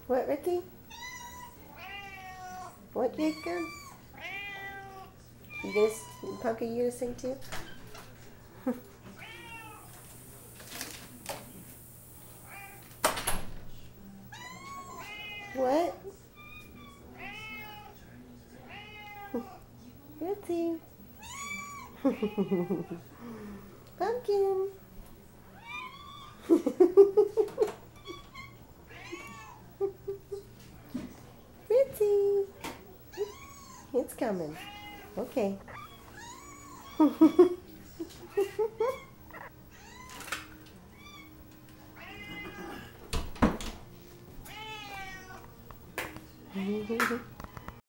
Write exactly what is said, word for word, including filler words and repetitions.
What, Ricky? What, Jacob? You gonna, Pumpkin, you gonna sing too? What? Ricky. Pumpkin. Ritzy. It's coming. Okay.